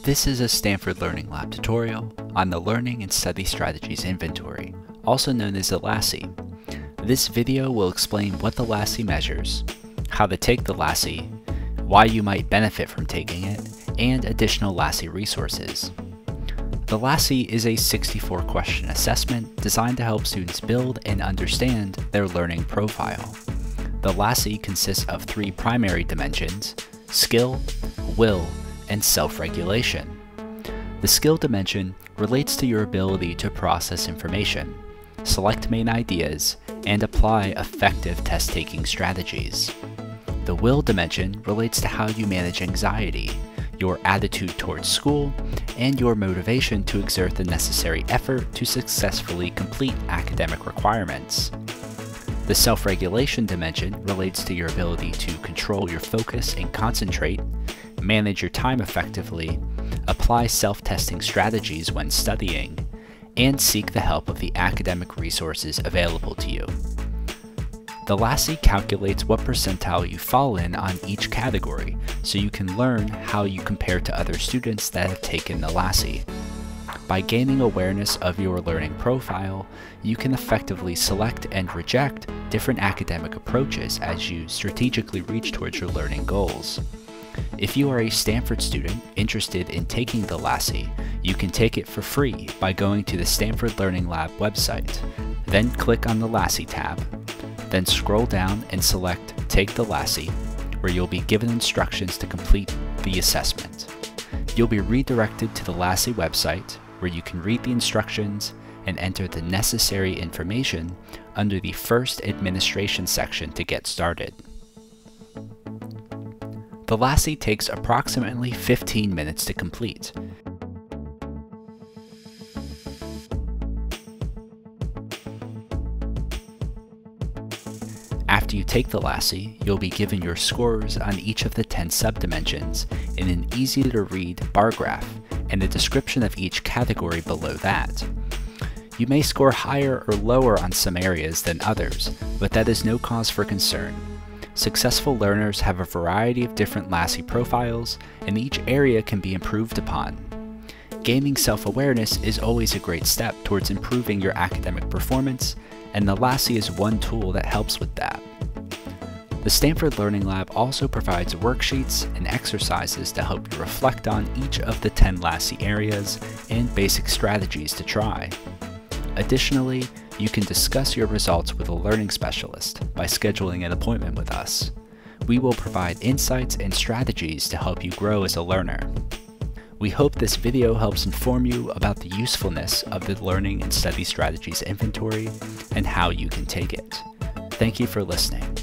This is a Stanford Learning Lab tutorial on the Learning and Study Strategies Inventory, also known as the LASSI. This video will explain what the LASSI measures, how to take the LASSI, why you might benefit from taking it, and additional LASSI resources. The LASSI is a 64-question assessment designed to help students build and understand their learning profile. The LASSI consists of three primary dimensions: skill, will, and self-regulation. The skill dimension relates to your ability to process information, select main ideas, and apply effective test-taking strategies. The will dimension relates to how you manage anxiety, your attitude towards school, and your motivation to exert the necessary effort to successfully complete academic requirements. The self-regulation dimension relates to your ability to control your focus and concentrate, manage your time effectively, apply self-testing strategies when studying, and seek the help of the academic resources available to you. The LASSI calculates what percentile you fall in on each category, so you can learn how you compare to other students that have taken the LASSI. By gaining awareness of your learning profile, you can effectively select and reject different academic approaches as you strategically reach towards your learning goals. If you are a Stanford student interested in taking the LASSI, you can take it for free by going to the Stanford Learning Lab website, then click on the LASSI tab, then scroll down and select Take the LASSI, where you'll be given instructions to complete the assessment. You'll be redirected to the LASSI website, where you can read the instructions and enter the necessary information under the First Administration section to get started. The LASSI takes approximately 15 minutes to complete. After you take the LASSI, you'll be given your scores on each of the 10 subdimensions in an easy-to-read bar graph and a description of each category below that. You may score higher or lower on some areas than others, but that is no cause for concern. Successful learners have a variety of different LASSI profiles, and each area can be improved upon. Gaining self-awareness is always a great step towards improving your academic performance, and the LASSI is one tool that helps with that. The Stanford Learning Lab also provides worksheets and exercises to help you reflect on each of the 10 LASSI areas and basic strategies to try. Additionally, you can discuss your results with a learning specialist by scheduling an appointment with us. We will provide insights and strategies to help you grow as a learner. We hope this video helps inform you about the usefulness of the Learning and Study Strategies Inventory and how you can take it. Thank you for listening.